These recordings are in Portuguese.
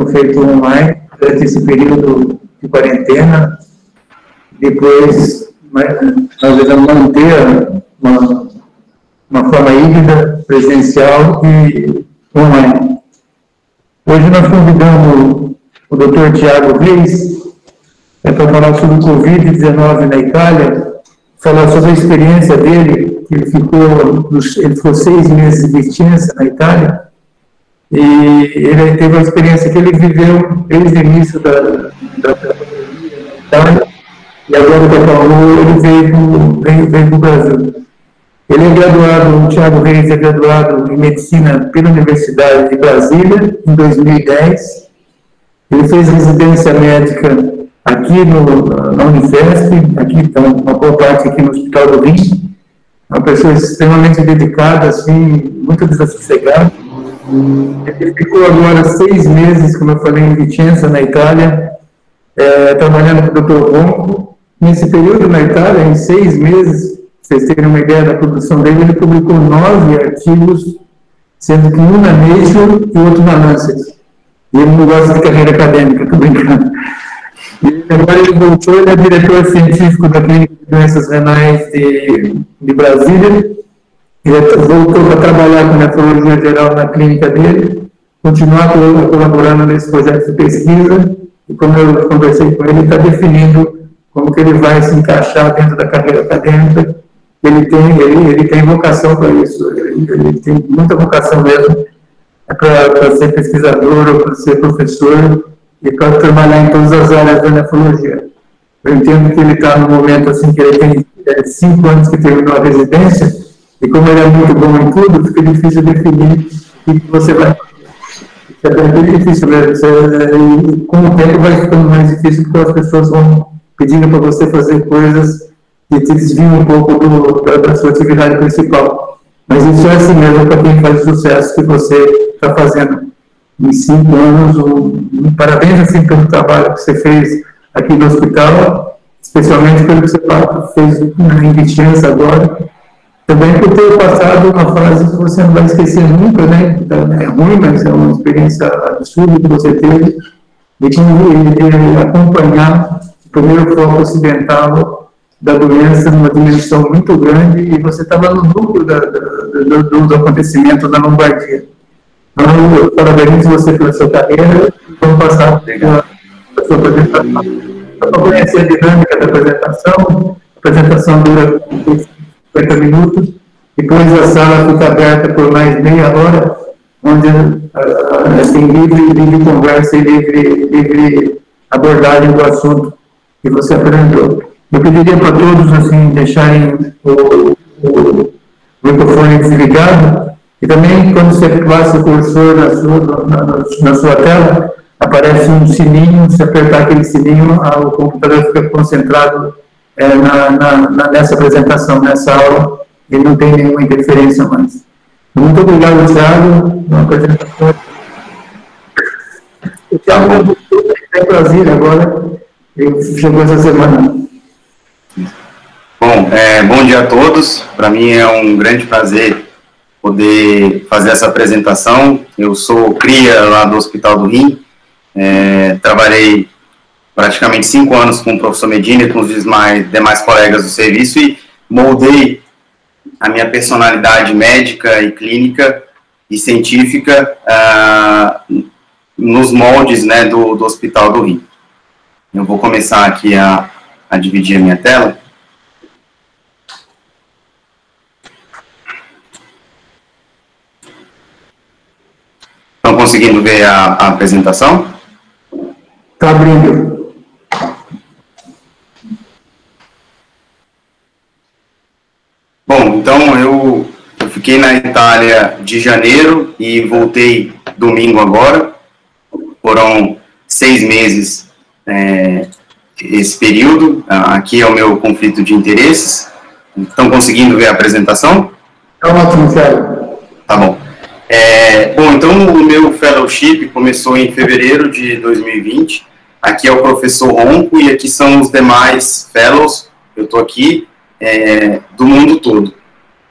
sendo feito online durante esse período de quarentena. Depois, nós devemos manter uma forma híbrida, presencial e online. Hoje nós convidamos o Dr. Tiago Reis para falar sobre o Covid-19 na Itália, falar sobre a experiência dele, que ele ficou 6 meses de Vicenza, na Itália, e ele teve uma experiência que ele viveu desde o início da pandemia na Itália, e agora que acabou, ele veio para o Brasil. Ele é graduado, o Tiago Reis é graduado em Medicina pela Universidade de Brasília, em 2010. Ele fez residência médica aqui na Unifesp, aqui, então, uma boa parte aqui no Hospital do Rim. Uma pessoa extremamente dedicada, assim, muito desassossegada. Ele ficou agora 6 meses, como eu falei, em Vicenza, na Itália, trabalhando com o Dr. Ronco. Nesse período na Itália, em 6 meses, vocês terem uma ideia da produção dele, ele publicou 9 artigos, sendo que um na Nature e outro na Lancet. E ele não gosta de carreira acadêmica, estou brincando. E agora ele voltou, ele é diretor científico da Clínica de Doenças Renais de Brasília. Ele voltou para trabalhar com nefrologia geral na clínica dele, continuar colaborando nesse projeto de pesquisa, e como eu conversei com ele, está definindo como que ele vai se encaixar dentro da carreira acadêmica. Ele tem vocação para isso, ele tem muita vocação mesmo para ser pesquisador ou para ser professor e para trabalhar em todas as áreas da nefrologia. Eu entendo que ele está no momento assim que ele tem 5 anos que terminou a residência, e como ele é muito bom em tudo, fica difícil definir o que você vai fazer. É bem difícil mesmo. E com o tempo vai ficando mais difícil, porque as pessoas vão pedindo para você fazer coisas que te desviam um pouco da sua atividade principal. Mas isso é assim mesmo para quem faz o sucesso que você está fazendo em 5 anos. Parabéns assim, pelo trabalho que você fez aqui no hospital, especialmente pelo que você fez em Vicenza agora. Também por ter passado uma fase que você não vai esquecer nunca, né? É ruim, mas é uma experiência absurda que você teve, de acompanhar o primeiro foco ocidental da doença numa dimensão muito grande, e você estava no núcleo do acontecimento da Lombardia. Então, eu parabenizo você pela sua carreira e vamos passar a sua apresentação. Para conhecer a dinâmica da apresentação, a apresentação dura 50 minutos, depois a sala fica aberta por mais meia hora, onde tem livre conversa e livre abordagem do assunto que você apresentou. Eu pediria para todos assim, deixarem o microfone desligado, e também, quando você passa o cursor na sua tela, aparece um sininho. Se apertar aquele sininho, o computador fica concentrado nessa apresentação, nessa aula, e não tem nenhuma interferência mais. Muito obrigado, Thiago, uma apresentação. O Thiago está em Brasília agora, ele chegou essa semana. Bom, bom dia a todos. Para mim é um grande prazer poder fazer essa apresentação. Eu sou cria lá do Hospital do Rim, trabalhei praticamente 5 anos com o professor Medina e com os demais colegas do serviço, e moldei a minha personalidade médica e clínica e científica nos moldes, né, do Hospital do Rim. Eu vou começar aqui a dividir a minha tela. Estão conseguindo ver a apresentação? Está abrindo. Bom, então eu fiquei na Itália de janeiro e voltei domingo agora. Foram 6 meses esse período. Aqui é o meu conflito de interesses. Estão conseguindo ver a apresentação? É ótimo, Thiago. Tá bom. Bom, então o meu fellowship começou em fevereiro de 2020. Aqui é o professor Ronco e aqui são os demais fellows. Eu estou aqui do mundo todo.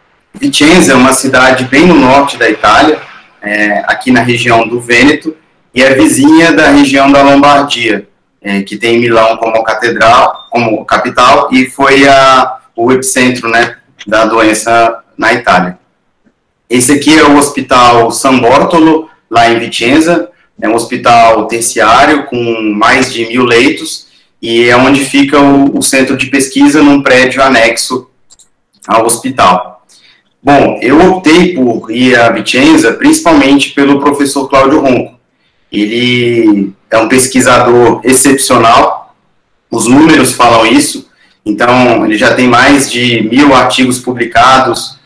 Vicenza é uma cidade bem no norte da Itália, aqui na região do Vêneto, e é vizinha da região da Lombardia, que tem Milão como capital, e foi o epicentro, né, da doença na Itália. Esse aqui é o Hospital San Bortolo, lá em Vicenza. É um hospital terciário com mais de 1000 leitos, e é onde fica o centro de pesquisa, num prédio anexo ao hospital. Bom, eu optei por ir a Vicenza principalmente pelo professor Cláudio Ronco. Ele é um pesquisador excepcional, os números falam isso. Então, ele já tem mais de 1000 artigos publicados,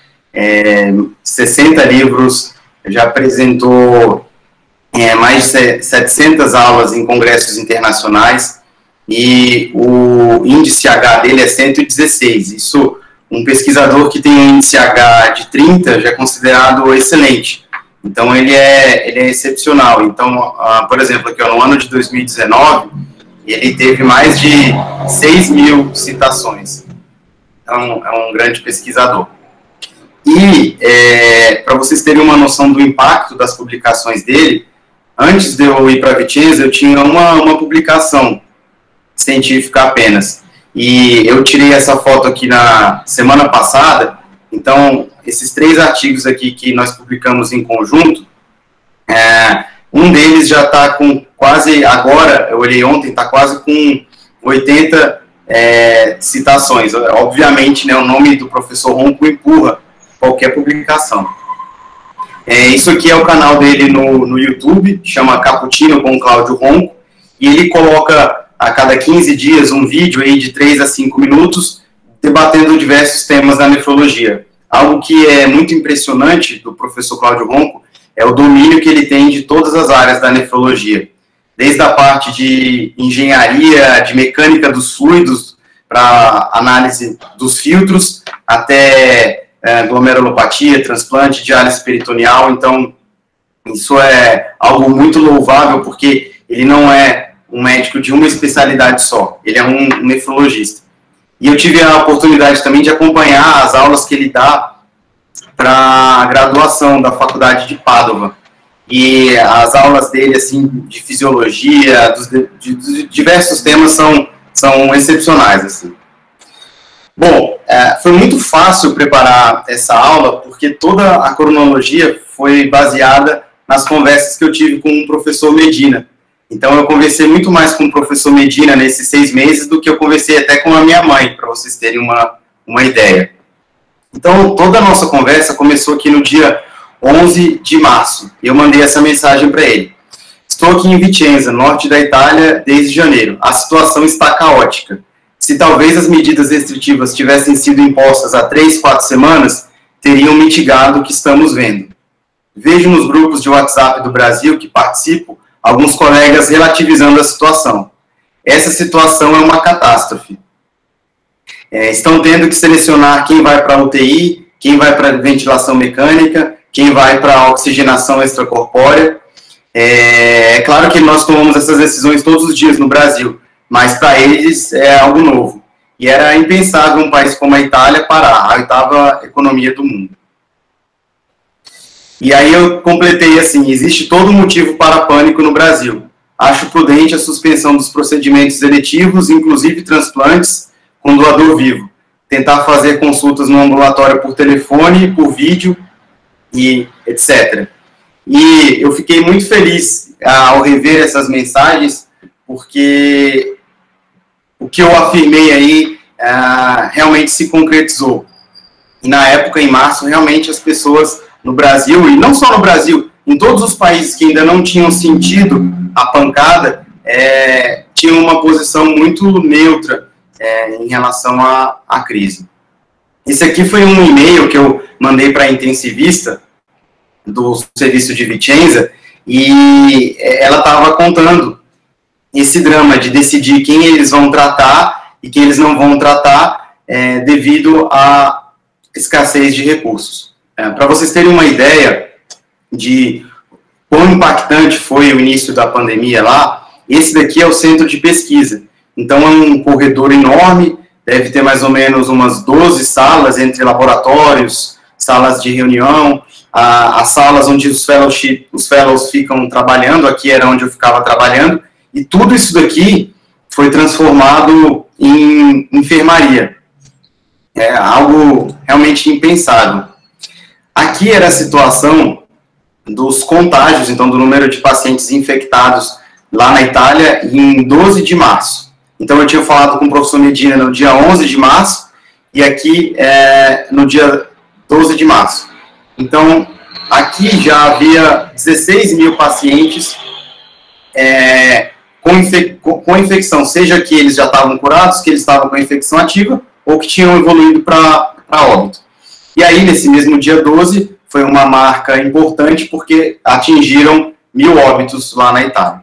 60 livros, já apresentou mais de 700 aulas em congressos internacionais, e o índice H dele é 116. Isso, um pesquisador que tem um índice H de 30 já é considerado excelente. Então, ele é excepcional. Então, por exemplo, aqui, no ano de 2019, ele teve mais de 6.000 citações. Então, é um grande pesquisador. E, para vocês terem uma noção do impacto das publicações dele, antes de eu ir para Vicenza, eu tinha uma publicação científica apenas. E eu tirei essa foto aqui na semana passada. Então, esses 3 artigos aqui que nós publicamos em conjunto, um deles já está com quase, agora, eu olhei ontem, está quase com 80 citações. Obviamente, né, o nome do professor Ronco empurra qualquer publicação. Isso aqui é o canal dele no YouTube, chama Cappuccino com Cláudio Ronco, e ele coloca a cada 15 dias um vídeo aí de 3 a 5 minutos, debatendo diversos temas da nefrologia. Algo que é muito impressionante do professor Cláudio Ronco é o domínio que ele tem de todas as áreas da nefrologia, desde a parte de engenharia, de mecânica dos fluidos, para análise dos filtros, até glomerulopatia, transplante, diálise peritoneal. Então, isso é algo muito louvável, porque ele não é um médico de uma especialidade só, ele é um nefrologista. E eu tive a oportunidade também de acompanhar as aulas que ele dá para a graduação da Faculdade de Pádua. E as aulas dele, assim, de fisiologia, de diversos temas, são excepcionais, assim. Bom, foi muito fácil preparar essa aula, porque toda a cronologia foi baseada nas conversas que eu tive com o professor Medina. Então, eu conversei muito mais com o professor Medina nesses 6 meses do que eu conversei até com a minha mãe, para vocês terem uma ideia. Então, toda a nossa conversa começou aqui no dia 11 de março, e eu mandei essa mensagem para ele. Estou aqui em Vicenza, norte da Itália, desde janeiro. A situação está caótica. Se talvez as medidas restritivas tivessem sido impostas há 3, 4 semanas, teriam mitigado o que estamos vendo. Vejo nos grupos de WhatsApp do Brasil que participo alguns colegas relativizando a situação. Essa situação é uma catástrofe. Estão tendo que selecionar quem vai para a UTI, quem vai para a ventilação mecânica, quem vai para a oxigenação extracorpórea. É claro que nós tomamos essas decisões todos os dias no Brasil, mas para eles é algo novo. E era impensável um país como a Itália parar, a 8ª economia do mundo. E aí eu completei assim: existe todo motivo para pânico no Brasil. Acho prudente a suspensão dos procedimentos eletivos, inclusive transplantes, com doador vivo. Tentar fazer consultas no ambulatório por telefone, por vídeo, e etc. E eu fiquei muito feliz ao rever essas mensagens, porque o que eu afirmei aí realmente se concretizou. E na época, em março, realmente as pessoas no Brasil, e não só no Brasil, em todos os países que ainda não tinham sentido a pancada, tinham uma posição muito neutra em relação à crise. Esse aqui foi um e-mail que eu mandei para a intensivista do serviço de Vicenza, e ela estava contando esse drama de decidir quem eles vão tratar e quem eles não vão tratar devido à escassez de recursos. Para vocês terem uma ideia de quão impactante foi o início da pandemia lá, esse daqui é o centro de pesquisa. Então, é um corredor enorme, deve ter mais ou menos umas 12 salas entre laboratórios, salas de reunião, as salas onde os fellows ficam trabalhando, aqui era onde eu ficava trabalhando, e tudo isso daqui foi transformado em enfermaria. É algo realmente impensável. Aqui era a situação dos contágios, então, do número de pacientes infectados lá na Itália em 12 de março. Então, eu tinha falado com o professor Medina no dia 11 de março, e aqui no dia 12 de março. Então, aqui já havia 16 mil pacientes com infecção, seja que eles já estavam curados, que eles estavam com a infecção ativa, ou que tinham evoluído para óbito. E aí, nesse mesmo dia 12, foi uma marca importante, porque atingiram 1.000 óbitos lá na Itália.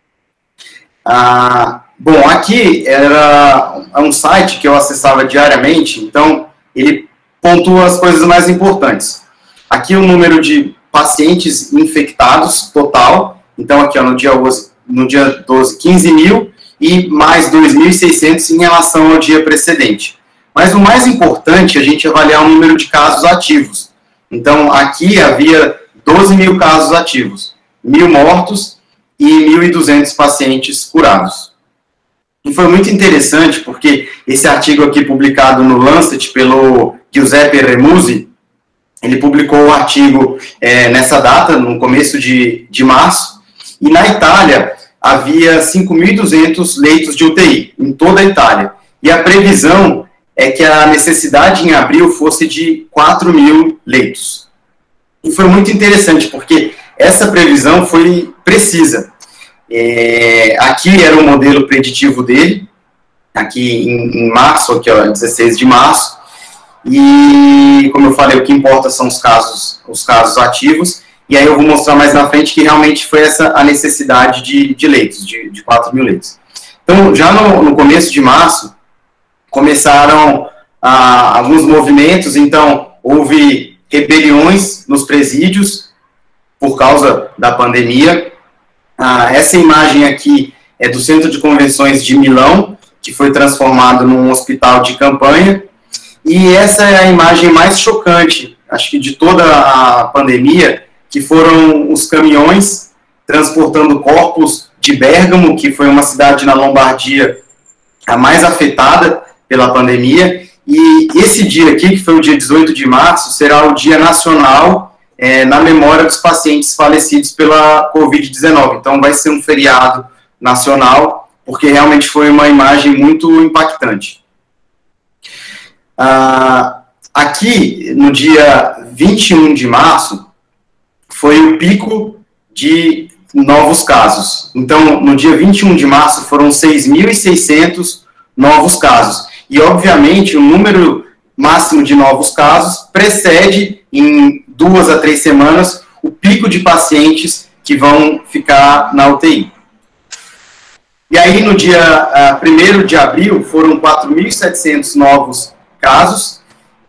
Bom, aqui era um site que eu acessava diariamente, então ele pontua as coisas mais importantes. Aqui o número de pacientes infectados total, então aqui ó, no dia 12, 15 mil e mais 2.600 em relação ao dia precedente. Mas o mais importante é a gente avaliar o número de casos ativos. Então aqui havia 12 mil casos ativos, 1.000 mortos e 1.200 pacientes curados. E foi muito interessante porque esse artigo aqui publicado no Lancet pelo Giuseppe Remusi, ele publicou o artigo nessa data, no começo de março, e na Itália havia 5.200 leitos de UTI, em toda a Itália. E a previsão é que a necessidade em abril fosse de 4.000 leitos. E foi muito interessante, porque essa previsão foi precisa. Aqui era o modelo preditivo dele, aqui em março, aqui ó, 16 de março, e como eu falei, o que importa são os casos ativos, e aí eu vou mostrar mais na frente que realmente foi essa a necessidade de leitos, de 4.000 leitos. Então, já no começo de março, começaram alguns movimentos, então houve rebeliões nos presídios por causa da pandemia. Essa imagem aqui é do Centro de Convenções de Milão, que foi transformado num hospital de campanha, e essa é a imagem mais chocante, acho que de toda a pandemia, que foram os caminhões transportando corpos de Bérgamo, que foi uma cidade na Lombardia a mais afetada pela pandemia, e esse dia aqui, que foi o dia 18 de março, será o dia nacional na memória dos pacientes falecidos pela Covid-19. Então, vai ser um feriado nacional, porque realmente foi uma imagem muito impactante. Aqui, no dia 21 de março, foi o pico de novos casos. Então, no dia 21 de março, foram 6.600 novos casos. E, obviamente, o número máximo de novos casos precede, em 2 a 3 semanas, o pico de pacientes que vão ficar na UTI. E aí, no dia 1º de abril, foram 4.700 novos casos,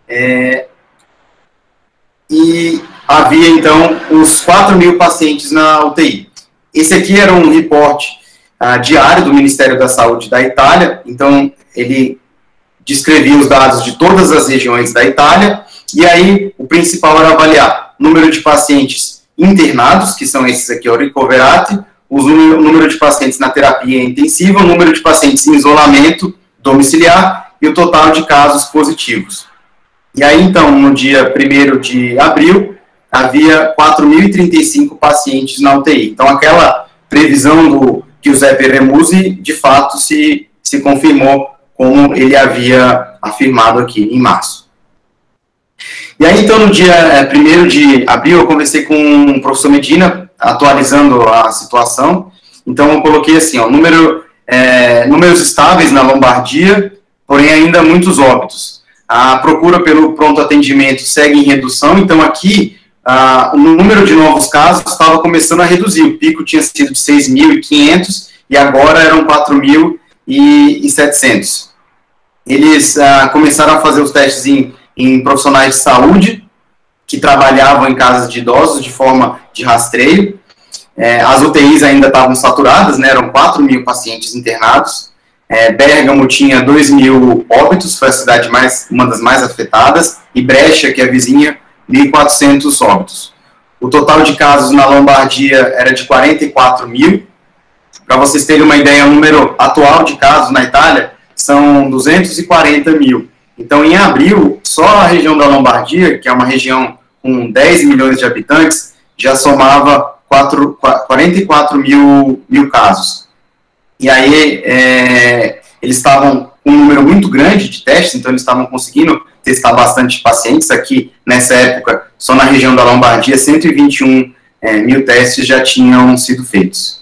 e havia, então, os 4.000 pacientes na UTI. Esse aqui era um reporte diário do Ministério da Saúde da Itália, então, ele descrevia os dados de todas as regiões da Itália, e aí o principal era avaliar o número de pacientes internados, que são esses aqui, o recoverati, o número de pacientes na terapia intensiva, o número de pacientes em isolamento domiciliar e o total de casos positivos. E aí, então, no dia 1º de abril, havia 4.035 pacientes na UTI. Então, aquela previsão do Giuseppe Remusi, de fato, se confirmou como ele havia afirmado aqui em março. E aí, então, no dia 1º de abril, eu conversei com o professor Medina, atualizando a situação. Então, eu coloquei assim, ó, números estáveis na Lombardia, porém ainda muitos óbitos. A procura pelo pronto atendimento segue em redução, então aqui o número de novos casos estava começando a reduzir. O pico tinha sido de 6.500 e agora eram 4.700. Eles começaram a fazer os testes em profissionais de saúde que trabalhavam em casas de idosos de forma de rastreio. As UTIs ainda estavam saturadas, né, eram 4.000 pacientes internados. Bérgamo tinha 2.000 óbitos, foi a cidade uma das mais afetadas, e Brescia, que é a vizinha, 1.400 óbitos. O total de casos na Lombardia era de 44 mil. Para vocês terem uma ideia, o número atual de casos na Itália são 240 mil. Então, em abril, só a região da Lombardia, que é uma região com 10 milhões de habitantes, já somava 44 mil casos. E aí, eles estavam com um número muito grande de testes, então eles estavam conseguindo testar bastante pacientes. Aqui, nessa época, só na região da Lombardia, 121 mil testes já tinham sido feitos.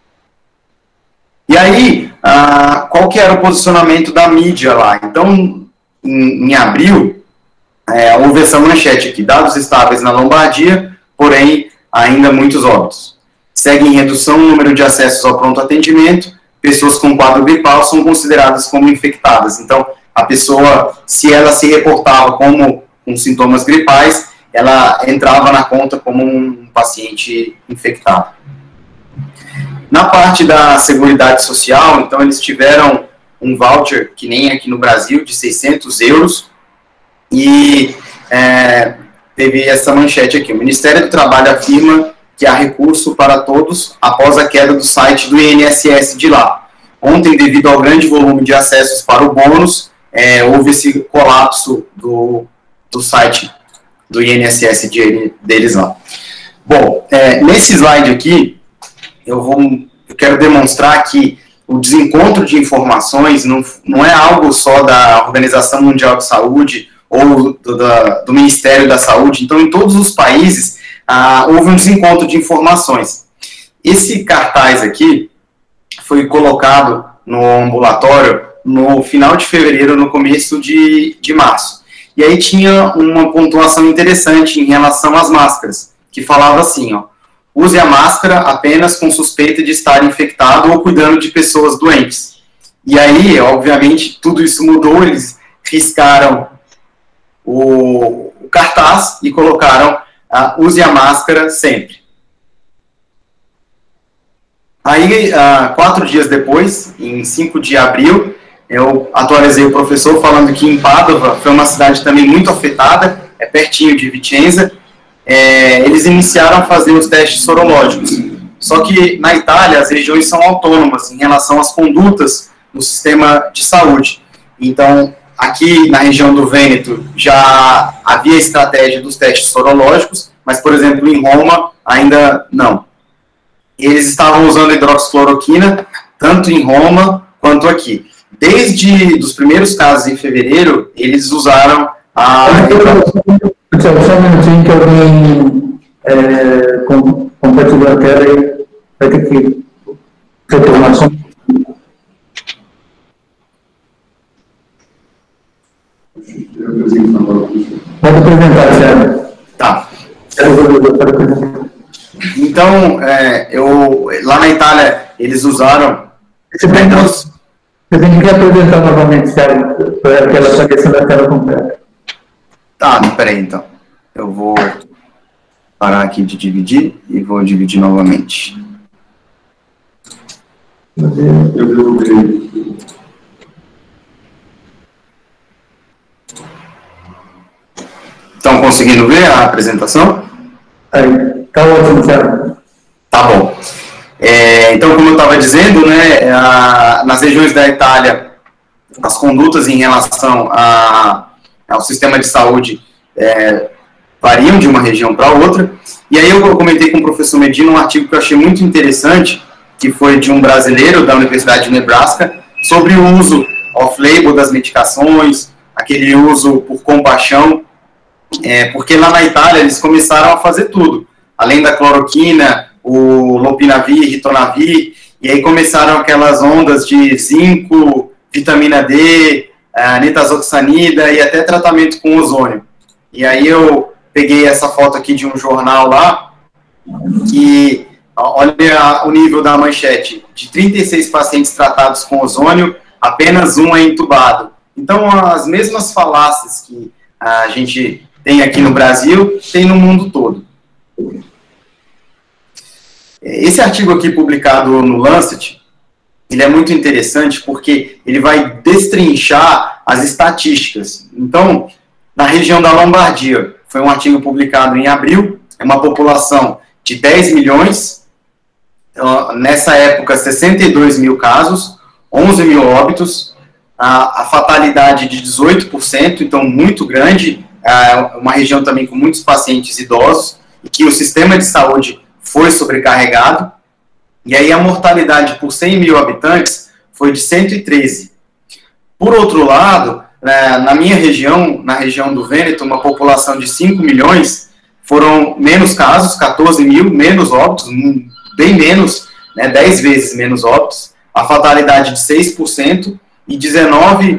E aí, qual que era o posicionamento da mídia lá? Então, em abril, houve essa manchete aqui: dados estáveis na Lombardia, porém, ainda muitos óbitos. Segue em redução o número de acessos ao pronto atendimento, pessoas com quadro gripal são consideradas como infectadas. Então, a pessoa, se ela se reportava como com sintomas gripais, ela entrava na conta como um paciente infectado. Na parte da Seguridade Social, então, eles tiveram um voucher, que nem aqui no Brasil, de 600 euros, e teve essa manchete aqui: o Ministério do Trabalho afirma que há recurso para todos após a queda do site do INSS de lá. Ontem, devido ao grande volume de acessos para o bônus, houve esse colapso do site do INSS deles lá. Bom, nesse slide aqui, eu quero demonstrar que o desencontro de informações não é algo só da Organização Mundial de Saúde ou do Ministério da Saúde. Então, em todos os países, houve um desencontro de informações. Esse cartaz aqui foi colocado no ambulatório no final de fevereiro, no começo de março. E aí tinha uma pontuação interessante em relação às máscaras, que falava assim, ó: use a máscara apenas com suspeita de estar infectado ou cuidando de pessoas doentes. E aí, obviamente, tudo isso mudou, eles riscaram o cartaz e colocaram use a máscara sempre. Aí, 4 dias depois, em 5 de abril, eu atualizei o professor falando que em Pádua foi uma cidade também muito afetada, pertinho de Vicenza. Eles iniciaram a fazer os testes sorológicos. Só que na Itália as regiões são autônomas em relação às condutas no sistema de saúde. Então, aqui na região do Vêneto já havia estratégia dos testes sorológicos, mas, por exemplo, em Roma ainda não. Eles estavam usando hidroxicloroquina tanto em Roma quanto aqui. Desde os primeiros casos em fevereiro, eles usaram a... Só um minutinho que alguém compartilhou a tela e vai ter que retornar só. Pode apresentar, Sérgio. Tá. Então, lá na Itália, eles usaram... Você tem que apresentar novamente, Sérgio, para aquela questão da tela completa. Tá, peraí, então. Eu vou parar aqui de dividir e vou dividir novamente. Estão conseguindo ver a apresentação? Aí, tá ótimo, Sérgio. Tá bom. Então, como eu estava dizendo, né, nas regiões da Itália, as condutas em relação ao sistema de saúde variam de uma região para outra. E aí eu comentei com o professor Medina um artigo que eu achei muito interessante, que foi de um brasileiro da Universidade de Nebraska, sobre o uso off-label das medicações, aquele uso por compaixão, porque lá na Itália eles começaram a fazer tudo, além da cloroquina, o lopinavir, ritonavir, e aí começaram aquelas ondas de zinco, vitamina D, nitazoxanida e até tratamento com ozônio. E aí eu peguei essa foto aqui de um jornal lá, que olha o nível da manchete: de 36 pacientes tratados com ozônio, apenas um é entubado. Então, as mesmas falácias que a gente tem aqui no Brasil, tem no mundo todo. Esse artigo aqui publicado no Lancet, ele é muito interessante porque ele vai destrinchar as estatísticas. Então, na região da Lombardia, foi um artigo publicado em abril, é uma população de 10 milhões, nessa época 62 mil casos, 11 mil óbitos, a fatalidade de 18%, então muito grande, uma região também com muitos pacientes idosos, e que o sistema de saúde foi sobrecarregado, e aí a mortalidade por 100 mil habitantes foi de 113. Por outro lado, na minha região, na região do Vêneto, uma população de 5 milhões, foram menos casos, 14 mil, menos óbitos, bem menos, 10 vezes menos óbitos, a fatalidade de 6% e 19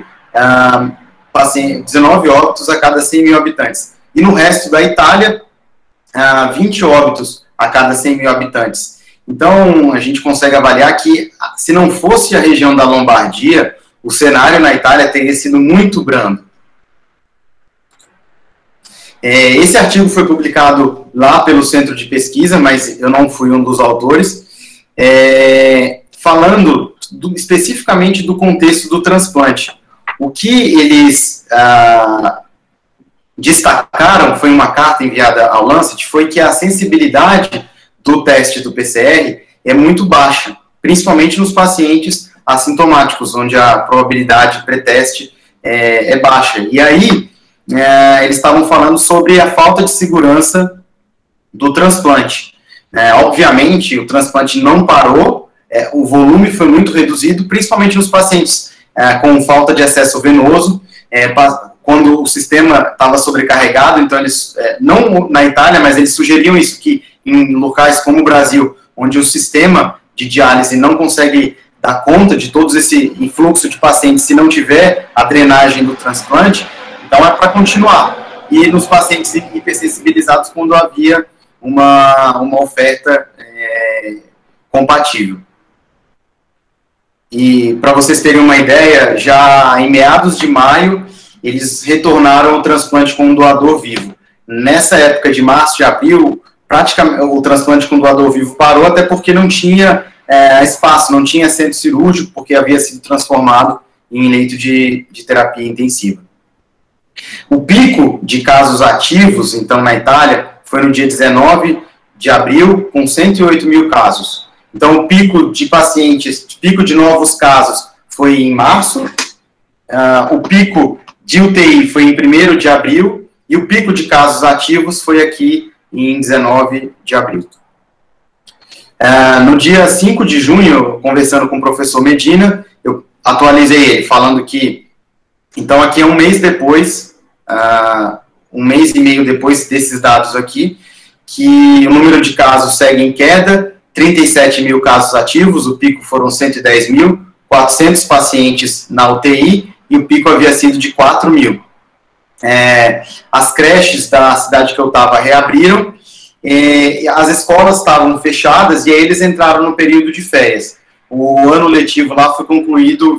óbitos a cada 100 mil habitantes. E no resto da Itália, 20 óbitos a cada 100 mil habitantes. Então, a gente consegue avaliar que, se não fosse a região da Lombardia, o cenário na Itália teria sido muito brando. Esse artigo foi publicado lá pelo Centro de Pesquisa, mas eu não fui um dos autores, falando especificamente do contexto do transplante. O que eles destacaram, foi uma carta enviada ao Lancet, foi que a sensibilidade do teste do PCR é muito baixa, principalmente nos pacientes assintomáticos, onde a probabilidade pré-teste é baixa. E aí, eles estavam falando sobre a falta de segurança do transplante. Obviamente, o transplante não parou, o volume foi muito reduzido, principalmente nos pacientes com falta de acesso venoso, quando o sistema estava sobrecarregado. Então eles, não na Itália, mas eles sugeriam isso, que em locais como o Brasil, onde o sistema de diálise não consegue dar conta de todo esse influxo de pacientes se não tiver a drenagem do transplante, então é para continuar. E nos pacientes hipersensibilizados, quando havia uma oferta compatível. E para vocês terem uma ideia, já em meados de maio, eles retornaram o transplante com um doador vivo. Nessa época de março e abril, praticamente o transplante com doador vivo parou, até porque não tinha espaço, não tinha centro cirúrgico, porque havia sido transformado em leito de terapia intensiva. O pico de casos ativos, então, na Itália, foi no dia 19 de abril, com 108 mil casos. Então, o pico de pacientes, pico de novos casos foi em março, o pico de UTI foi em 1º de abril, e o pico de casos ativos foi aqui em 19 de abril. No dia 5 de junho, conversando com o professor Medina, eu atualizei ele, falando que, então, aqui é um mês depois, um mês e meio depois desses dados aqui, que o número de casos segue em queda, 37 mil casos ativos, o pico foram 110 mil, 400 pacientes na UTI, e o pico havia sido de 4 mil. As creches da cidade que eu estava reabriram, as escolas estavam fechadas, e aí eles entraram no período de férias. O ano letivo lá foi concluído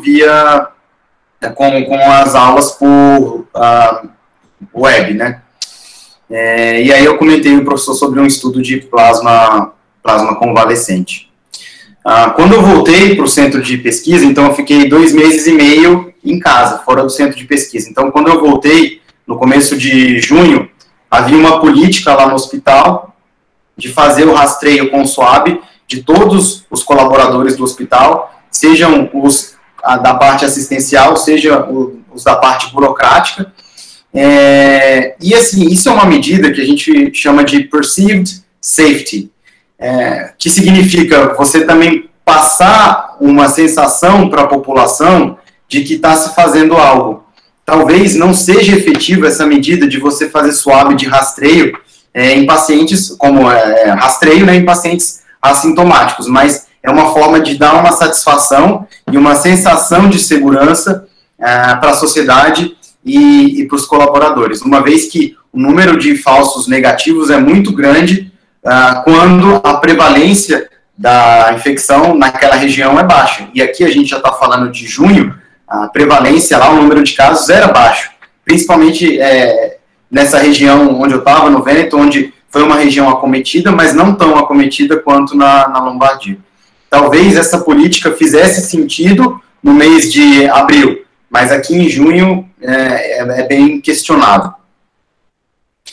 com as aulas por web, né? E aí eu comentei com o professor sobre um estudo de plasma convalescente. Quando eu voltei para o centro de pesquisa, então eu fiquei 2 meses e meio em casa, fora do centro de pesquisa. Então, quando eu voltei, no começo de junho, havia uma política lá no hospital de fazer o rastreio com o SWAB de todos os colaboradores do hospital, sejam os da parte assistencial, seja os da parte burocrática. E assim, isso é uma medida que a gente chama de perceived safety, que significa você também passar uma sensação para a população de que está se fazendo algo. Talvez não seja efetiva essa medida de você fazer swab de rastreio em pacientes, como rastreio, né, em pacientes assintomáticos, mas é uma forma de dar uma satisfação e uma sensação de segurança para a sociedade e para os colaboradores, uma vez que o número de falsos negativos é muito grande quando a prevalência da infecção naquela região é baixa. E aqui a gente já está falando de junho, a prevalência lá, o número de casos era baixo, principalmente nessa região onde eu estava, no Vêneto, onde foi uma região acometida, mas não tão acometida quanto na Lombardia. Talvez essa política fizesse sentido no mês de abril, mas aqui em junho é bem questionado.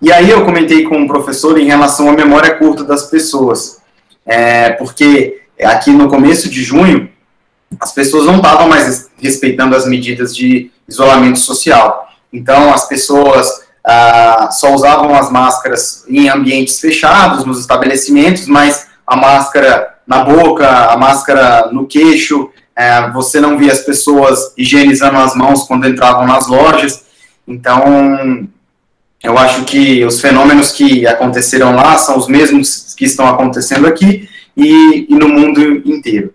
E aí eu comentei com o professor em relação à memória curta das pessoas, porque aqui no começo de junho, as pessoas não estavam mais respeitando as medidas de isolamento social. Então, as pessoas só usavam as máscaras em ambientes fechados, nos estabelecimentos, mas a máscara na boca, a máscara no queixo, você não via as pessoas higienizando as mãos quando entravam nas lojas. Então, eu acho que os fenômenos que aconteceram lá são os mesmos que estão acontecendo aqui e no mundo inteiro.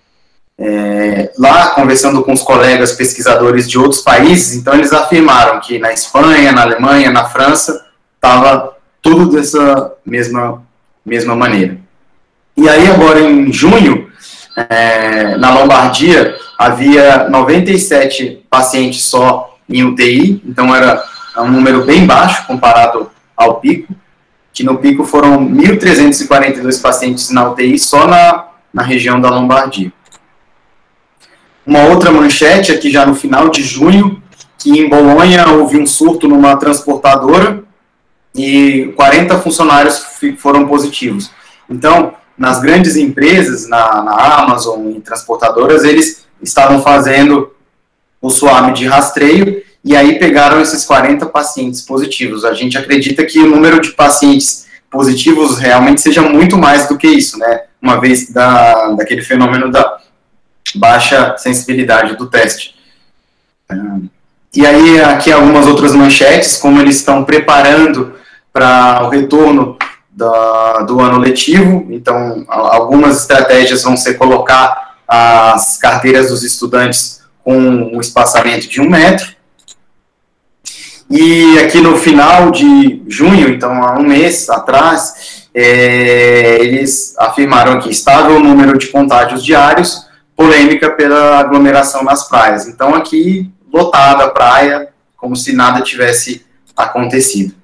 Lá, conversando com os colegas pesquisadores de outros países, então eles afirmaram que na Espanha, na Alemanha, na França, estava tudo dessa mesma maneira. E aí, agora em junho, na Lombardia, havia 97 pacientes só em UTI, então era um número bem baixo comparado ao pico, que no pico foram 1.342 pacientes na UTI só na região da Lombardia. Uma outra manchete aqui já no final de junho, que em Bolonha houve um surto numa transportadora e 40 funcionários foram positivos. Então, nas grandes empresas, na Amazon e transportadoras, eles estavam fazendo o swab de rastreio e aí pegaram esses 40 pacientes positivos. A gente acredita que o número de pacientes positivos realmente seja muito mais do que isso, né? Uma vez daquele fenômeno da baixa sensibilidade do teste. E aí, aqui algumas outras manchetes, como eles estão preparando para o retorno do ano letivo. Então, algumas estratégias vão ser colocar as carteiras dos estudantes com um espaçamento de 1 metro. E aqui no final de junho, então há um mês atrás, eles afirmaram que estável o número de contágios diários, polêmica pela aglomeração nas praias. Então, aqui, lotada a praia, como se nada tivesse acontecido.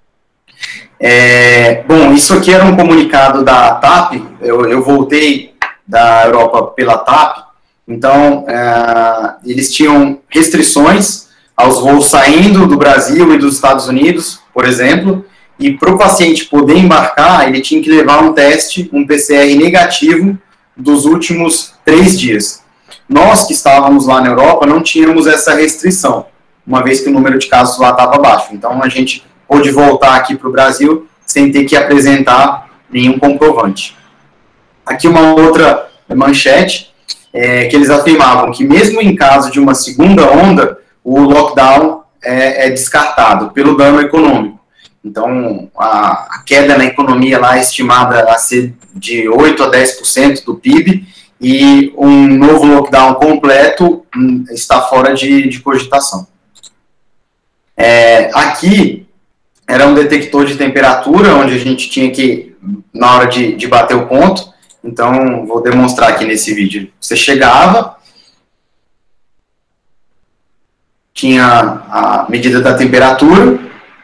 Bom, isso aqui era um comunicado da TAP, eu voltei da Europa pela TAP, então, eles tinham restrições aos voos saindo do Brasil e dos Estados Unidos, por exemplo, e para o paciente poder embarcar, ele tinha que levar um teste, um PCR negativo, dos últimos 3 dias. Nós que estávamos lá na Europa não tínhamos essa restrição, uma vez que o número de casos lá estava baixo. Então a gente pôde voltar aqui para o Brasil sem ter que apresentar nenhum comprovante. Aqui uma outra manchete, que eles afirmavam que mesmo em caso de uma segunda onda, o lockdown é descartado pelo dano econômico. Então, a queda na economia lá é estimada a ser de 8% a 10% do PIB, e um novo lockdown completo está fora de cogitação. Aqui era um detector de temperatura, onde a gente tinha que, na hora de bater o ponto, então vou demonstrar aqui nesse vídeo. Você chegava, tinha a medida da temperatura,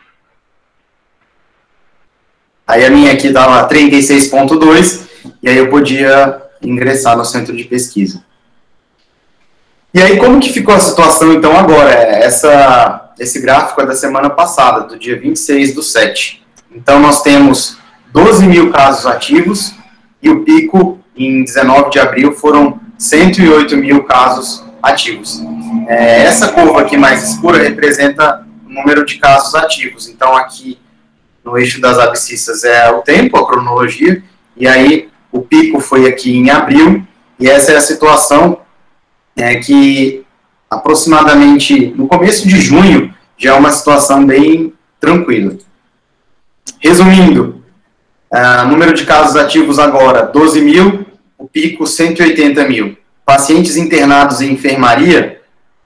aí a minha aqui dava 36,2, e aí eu podia ingressar no centro de pesquisa. E aí, como que ficou a situação, então, agora? Esse gráfico é da semana passada, do dia 26/7. Então, nós temos 12 mil casos ativos, e o pico, em 19 de abril, foram 108 mil casos ativos. Essa curva aqui mais escura representa o número de casos ativos. Então, aqui no eixo das abscissas é o tempo, a cronologia, e aí o pico foi aqui em abril, e essa é a situação que aproximadamente no começo de junho já é uma situação bem tranquila. Resumindo, número de casos ativos agora, 12 mil, o pico 180 mil. Pacientes internados em enfermaria,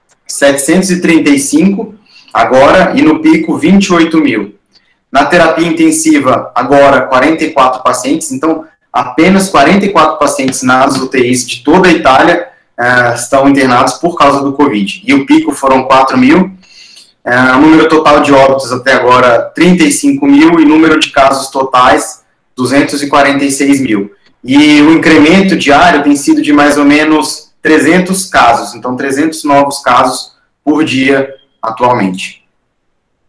735 agora, e no pico 28 mil. Na terapia intensiva, agora 44 pacientes, então apenas 44 pacientes nas UTIs de toda a Itália estão internados por causa do Covid. E o pico foram 4 mil. O número total de óbitos até agora, 35 mil, e número de casos totais, 246 mil. E o incremento diário tem sido de mais ou menos 300 casos, então 300 novos casos por dia atualmente.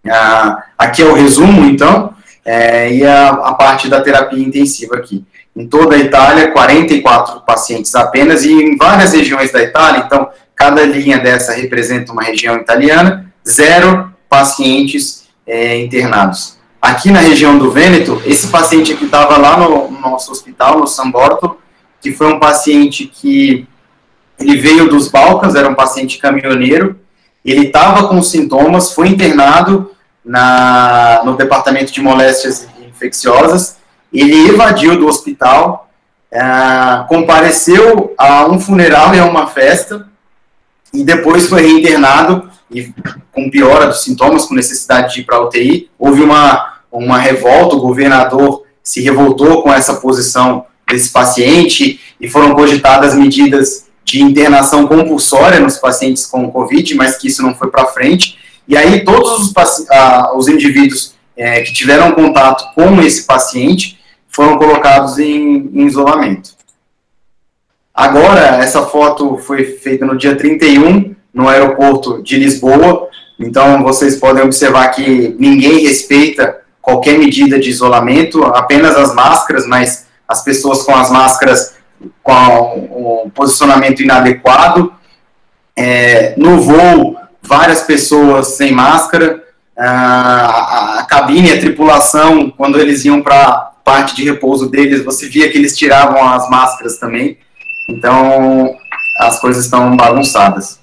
Aqui é o resumo, então, e a parte da terapia intensiva aqui. Em toda a Itália, 44 pacientes apenas, e em várias regiões da Itália, então, cada linha dessa representa uma região italiana, 0 pacientes internados. Aqui na região do Vêneto, esse paciente aqui estava lá no nosso hospital, no San Bortolo, que foi um paciente que ele veio dos Balcãs, era um paciente caminhoneiro, ele estava com sintomas, foi internado no departamento de moléstias infecciosas, ele evadiu do hospital, compareceu a um funeral e a uma festa, e depois foi reinternado, e com piora dos sintomas, com necessidade de ir para a UTI. Houve uma revolta, o governador se revoltou com essa posição desse paciente, e foram cogitadas medidas de internação compulsória nos pacientes com Covid, mas que isso não foi para frente. E aí todos os indivíduos que tiveram contato com esse paciente foram colocados em isolamento. Agora, essa foto foi feita no dia 31, no aeroporto de Lisboa, então vocês podem observar que ninguém respeita qualquer medida de isolamento, apenas as máscaras, mas as pessoas com as máscaras com o posicionamento inadequado. No voo, várias pessoas sem máscara, a cabine, a tripulação, quando eles iam para a parte de repouso deles, você via que eles tiravam as máscaras também. Então, as coisas estão bagunçadas.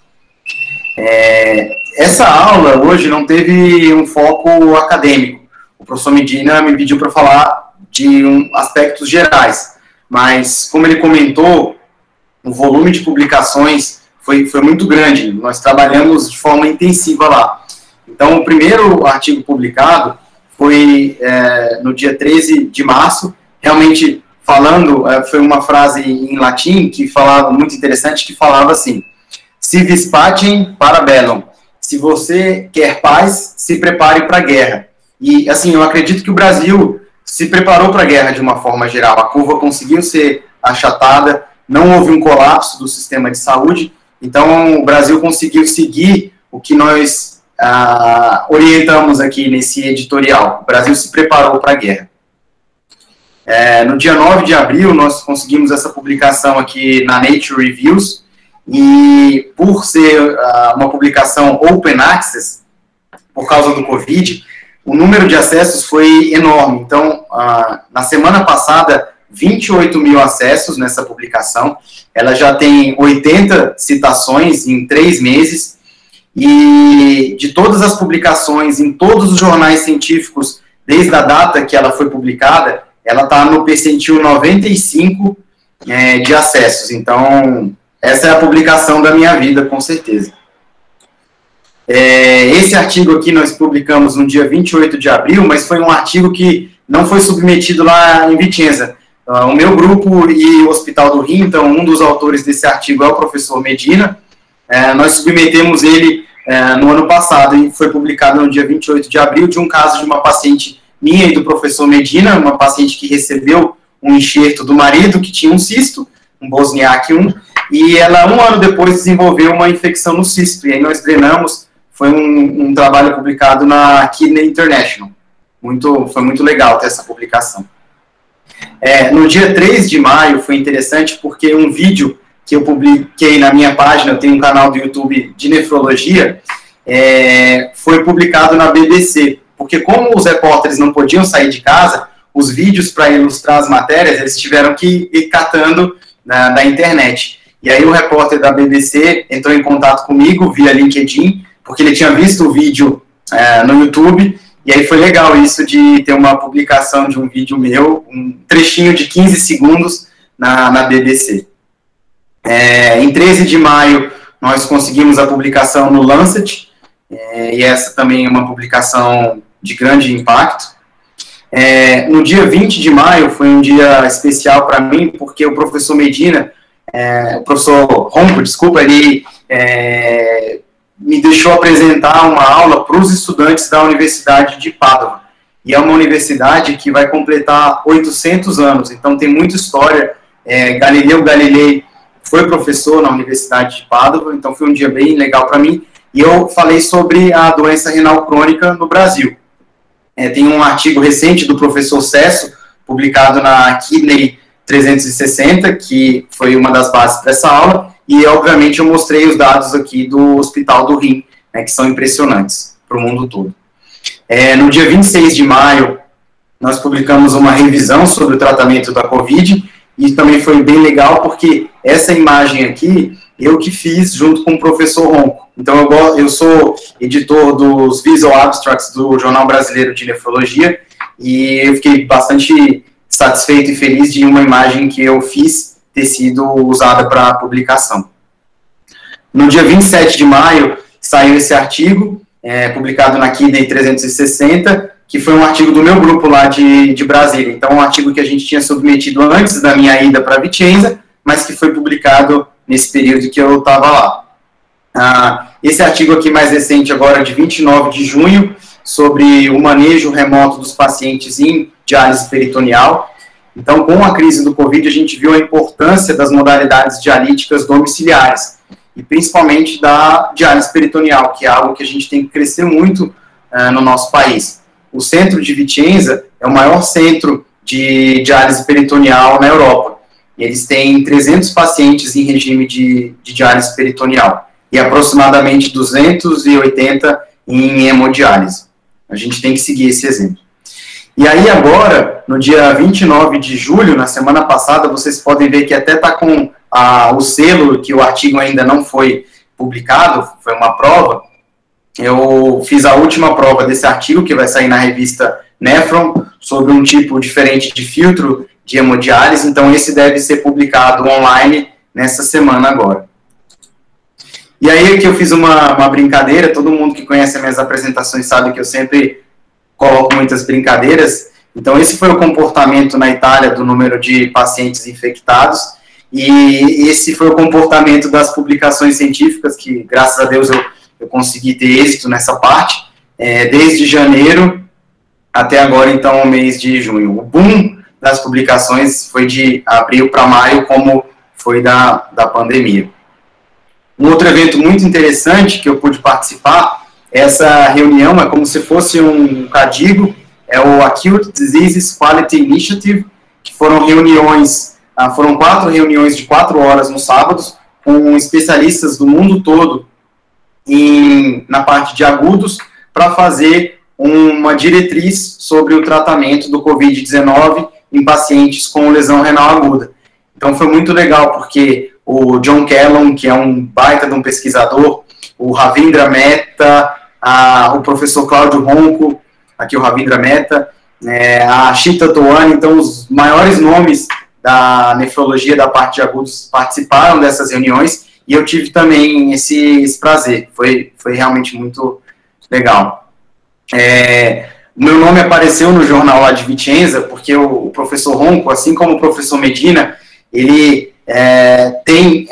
Essa aula hoje não teve um foco acadêmico. O professor Medina me pediu para falar de aspectos gerais, mas como ele comentou, o volume de publicações foi muito grande. Nós trabalhamos de forma intensiva lá. Então, o primeiro artigo publicado foi no dia 13 de março, realmente falando, foi uma frase em latim que falava, muito interessante, que falava assim: "Si vis pacem, para bellum", se você quer paz, se prepare para a guerra. E, assim, eu acredito que o Brasil se preparou para a guerra de uma forma geral. A curva conseguiu ser achatada, não houve um colapso do sistema de saúde, então o Brasil conseguiu seguir o que nós orientamos aqui nesse editorial. O Brasil se preparou para a guerra. No dia 9 de abril, nós conseguimos essa publicação aqui na Nature Reviews, e por ser uma publicação Open Access, por causa do Covid, o número de acessos foi enorme. Então, na semana passada, 28 mil acessos nessa publicação, ela já tem 80 citações em 3 meses, e de todas as publicações em todos os jornais científicos, desde a data que ela foi publicada, ela está no percentil 95 de acessos. Então, essa é a publicação da minha vida, com certeza. Esse artigo aqui nós publicamos no dia 28 de abril, mas foi um artigo que não foi submetido lá em Vicenza. O meu grupo e o Hospital do Rim, então um dos autores desse artigo é o professor Medina. Nós submetemos ele no ano passado, e foi publicado no dia 28 de abril, de um caso de uma paciente minha e do professor Medina, uma paciente que recebeu um enxerto do marido, que tinha um cisto, um Bosniak 1, e ela, 1 ano depois, desenvolveu uma infecção no cisto, e aí nós drenamos. Foi um trabalho publicado na Kidney International. Foi muito legal ter essa publicação. No dia 3 de maio, foi interessante, porque um vídeo que eu publiquei na minha página, eu tenho um canal do YouTube de nefrologia, foi publicado na BBC, porque como os repórteres não podiam sair de casa, os vídeos para ilustrar as matérias, eles tiveram que ir catando da internet. E aí o repórter da BBC entrou em contato comigo via LinkedIn, porque ele tinha visto o vídeo no YouTube, e aí foi legal isso de ter uma publicação de um vídeo meu, um trechinho de 15 segundos na BBC. Em 13 de maio, nós conseguimos a publicação no Lancet, e essa também é uma publicação de grande impacto. No dia 20 de maio foi um dia especial para mim, porque o professor Medina, o professor Ronco, desculpa, ele me deixou apresentar uma aula para os estudantes da Universidade de Pádua. E é uma universidade que vai completar 800 anos, então tem muita história. Galileu Galilei foi professor na Universidade de Pádua, então foi um dia bem legal para mim. e eu falei sobre a doença renal crônica no Brasil. Tem um artigo recente do professor Cesso, publicado na Kidney 360, que foi uma das bases para essa aula, e obviamente eu mostrei os dados aqui do Hospital do Rim, né, que são impressionantes para o mundo todo. No dia 26 de maio, nós publicamos uma revisão sobre o tratamento da Covid, e também foi bem legal, porque essa imagem aqui, eu que fiz junto com o professor Ronco. Então, eu sou editor dos Visual Abstracts do Jornal Brasileiro de Nefrologia, e eu fiquei bastante satisfeito e feliz de uma imagem que eu fiz ter sido usada para publicação. No dia 27 de maio, saiu esse artigo, publicado na Kidney 360, que foi um artigo do meu grupo lá de Brasília. Então, um artigo que a gente tinha submetido antes da minha ida para Vicenza, mas que foi publicado nesse período que eu estava lá. Esse artigo aqui mais recente, agora de 29 de junho, sobre o manejo remoto dos pacientes em diálise peritoneal. Então, com a crise do Covid, a gente viu a importância das modalidades dialíticas domiciliares, e principalmente da diálise peritoneal, que é algo que a gente tem que crescer muito no nosso país. O centro de Vicenza é o maior centro de diálise peritoneal na Europa. Eles têm 300 pacientes em regime de diálise peritoneal e aproximadamente 280 em hemodiálise. A gente tem que seguir esse exemplo. E aí agora, no dia 29 de julho, na semana passada, vocês podem ver que até está com o selo, que o artigo ainda não foi publicado, foi uma prova. Eu fiz a última prova desse artigo, que vai sair na revista Nephron, sobre um tipo diferente de filtro de hemodiálise, então esse deve ser publicado online nessa semana agora. E aí aqui eu fiz uma brincadeira, todo mundo que conhece as minhas apresentações sabe que eu sempre coloco muitas brincadeiras. Então esse foi o comportamento na Itália do número de pacientes infectados, e esse foi o comportamento das publicações científicas, que graças a Deus eu consegui ter êxito nessa parte, desde janeiro até agora, então, o mês de junho. O boom das publicações foi de abril para maio, como foi da pandemia. Um outro evento muito interessante que eu pude participar, essa reunião é como se fosse um CADIGO, é o Acute Diseases Quality Initiative, que foram reuniões, foram 4 reuniões de 4 horas nos sábados, com especialistas do mundo todo na parte de agudos, para fazer uma diretriz sobre o tratamento do Covid-19 em pacientes com lesão renal aguda. Então foi muito legal, porque o John Kellogg, que é um baita de um pesquisador, o Ravindra Mehta, o professor Cláudio Ronco, aqui o Ravindra Mehta, a Shita Toane, então os maiores nomes da nefrologia da parte de agudos participaram dessas reuniões, e eu tive também esse prazer, foi realmente muito legal. O meu nome apareceu no jornal lá de Vicenza, porque o professor Ronco, assim como o professor Medina, ele tem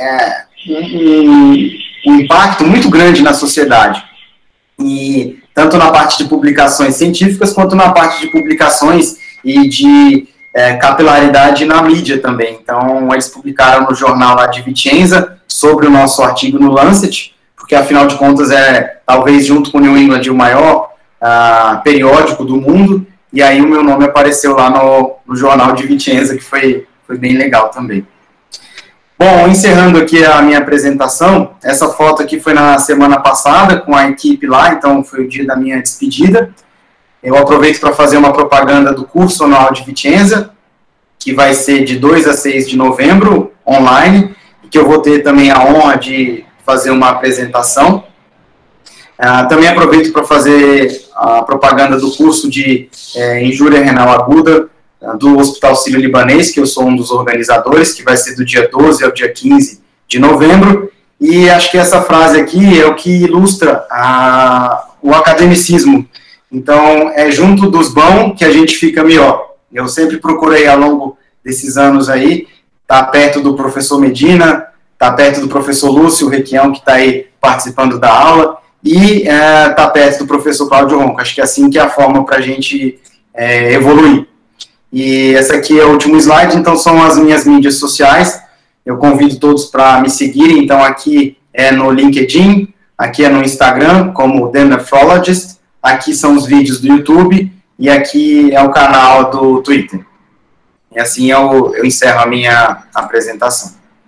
um impacto muito grande na sociedade, e tanto na parte de publicações científicas, quanto na parte de publicações e de capilaridade na mídia também. Então, eles publicaram no jornal lá de Vicenza sobre o nosso artigo no Lancet, porque, afinal de contas, talvez, junto com o New England, o maior periódico do mundo, e aí o meu nome apareceu lá no jornal de Vicenza, que foi bem legal também. Bom, encerrando aqui a minha apresentação, essa foto aqui foi na semana passada, com a equipe lá, então foi o dia da minha despedida. Eu aproveito para fazer uma propaganda do curso anual de Vicenza, que vai ser de 2 a 6 de novembro, online, e que eu vou ter também a honra de fazer uma apresentação. Também aproveito para fazer a propaganda do curso de injúria renal aguda do Hospital Sírio-Libanês, que eu sou um dos organizadores, que vai ser do dia 12 ao dia 15 de novembro, e acho que essa frase aqui é o que ilustra o academicismo. Então, é junto dos bons que a gente fica melhor. Eu sempre procurei, ao longo desses anos aí, estar perto do professor Medina, estar perto do professor Lúcio Requião, que está aí participando da aula, e estar perto do professor Cláudio Ronco. Acho que é assim que é a forma para a gente evoluir. E essa aqui é o último slide, então são as minhas mídias sociais. Eu convido todos para me seguirem, então aqui é no LinkedIn, aqui é no Instagram, como The Nephrologist, aqui são os vídeos do YouTube, e aqui é o canal do Twitter. E assim eu encerro a minha apresentação.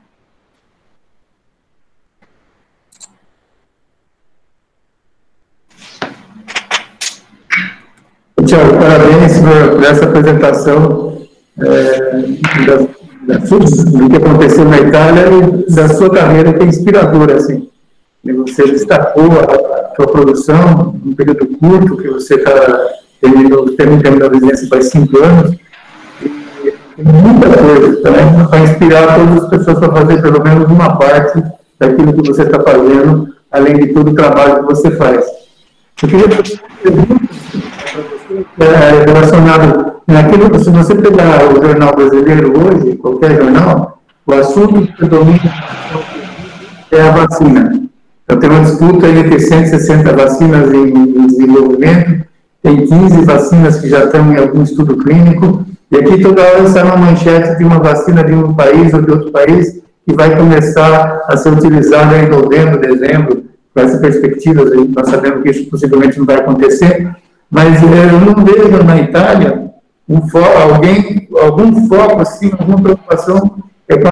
Tiago, parabéns por essa apresentação do que aconteceu na Itália e da sua carreira, que é inspiradora, assim. E você destacou a sua produção num período curto, que você está terminando a residência faz 5 anos, e tem muita coisa também para inspirar todas as pessoas para fazer pelo menos uma parte daquilo que você está fazendo, além de todo o trabalho que você faz. Eu queria fazer uma pergunta relacionado naquilo, se você pegar o jornal brasileiro hoje, qualquer jornal, o assunto que domina é a vacina. Então, tem uma disputa entre 160 vacinas em desenvolvimento, tem 15 vacinas que já estão em algum estudo clínico, e aqui toda hora sai uma manchete de uma vacina de um país ou de outro país que vai começar a ser utilizada em novembro, dezembro, com essa perspectiva. Nós sabemos que isso possivelmente não vai acontecer, mas eu não vejo na Itália algum foco, assim, alguma preocupação com